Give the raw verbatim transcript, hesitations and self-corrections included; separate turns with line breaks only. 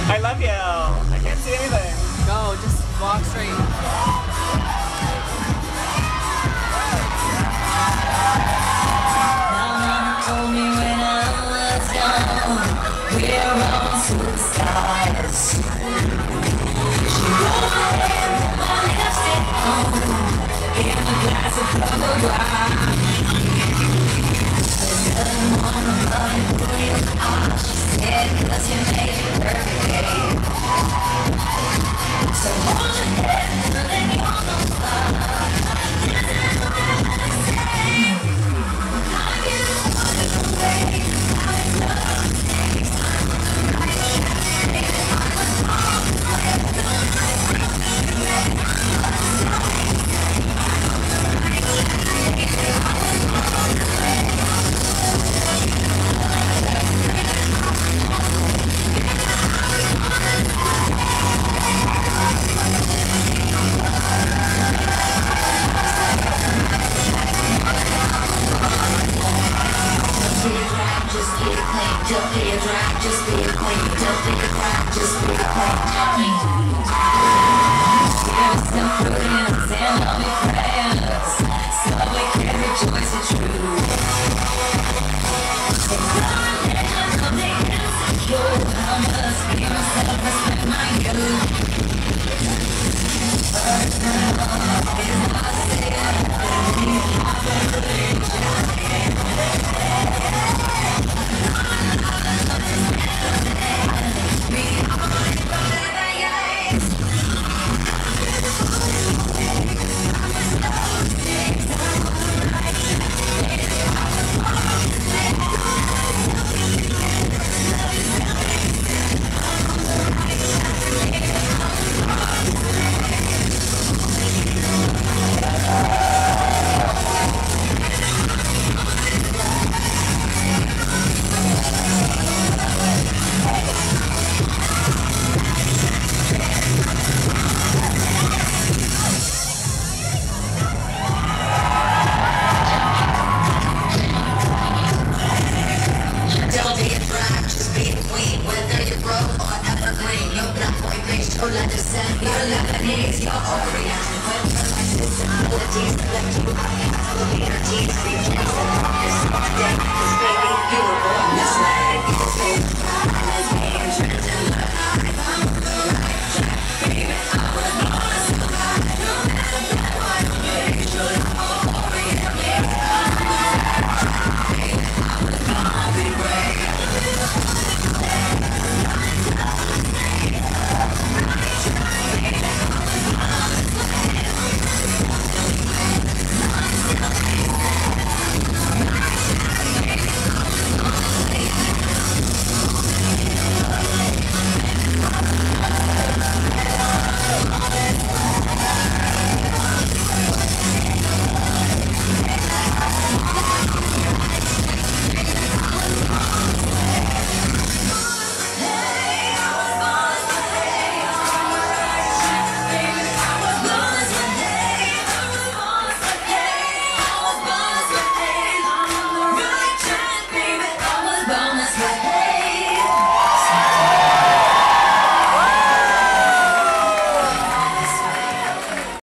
I love you. I can't see anything.
Go, just walk straight.
Told me when I was young, we're all superstars. She rolled my hair and my lipstick on, in a glass of bubble wine. There's nothing more than love and put it on, she said, 'cause you made it perfect day. So hold your head and then you're on fire. Don't be a drag, just be a queen. Don't be a drag, just be a queen. Give some prudence and all your prayers, so we can rejoice the truth. So come and come and insecure, I must be myself, respect my youth. First now is what I say, your Lebanese, your Orient, when personalities left you high, will be your teeth, your